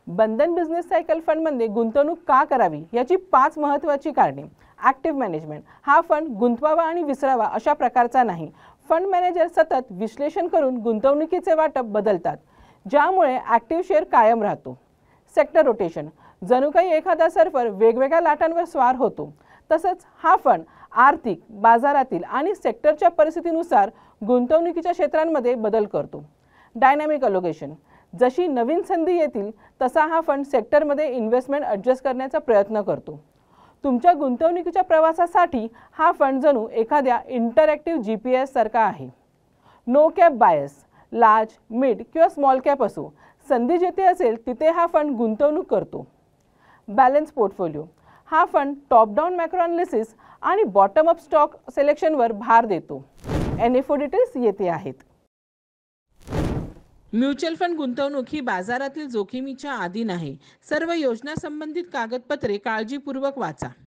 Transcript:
बंधन business cycle फंडमध्ये गुंतवणूक का करावी याची 5 महत्त्वाची कारणे. Active management. हा फंड गुंतवावा आणि विसरावा अशा प्रकारचा नाही. फंड मॅनेजर सतत विश्लेषण करून गुंतवणुकीचे वाटप बदलतात, ज्यामुळे ॲक्टिव्ह शेअर कायम राहतो. Sector rotation. जणू काही एखादा सर्फर वेगवेगळ्या लाटांवर स्वार होतो, तसंच हा फंड आर्थिक, बाजारातील आणि सेक्टरच्या परिस्थितीनुसार गुंतवणुकीच्या क्षेत्रांमध्ये बदल करतो. Dynamic allocation. जशी नवीन संधी येतील तसा हा फंड सेक्टरमध्ये इन्व्हेस्टमेंट ॲडजस्ट करण्याचा प्रयत्न करतो. तुमच्या गुंतवणुकीच्या प्रवासासाठी हा फंड जणू एखाद्या इंटरॅक्टिव्ह GPS सारखा आहे. No cap bias. Large, mid किंवा स्मॉल कॅप असो, संधी जिथे असेल तिथे हा फंड गुंतवणूक करतो. Balance portfolio. हा fund top down macro analysis आणि बॉटम अप स्टॉक सिलेक्शनवर भार देतो. NFO डिटेल्स येथे आहेत. म्युच्युअल फंड गुंतवणूक ही बाजारातील जोखमीच्या अधीन आहे. सर्व योजना संबंधित कागदपत्रे काळजीपूर्वक वाचा.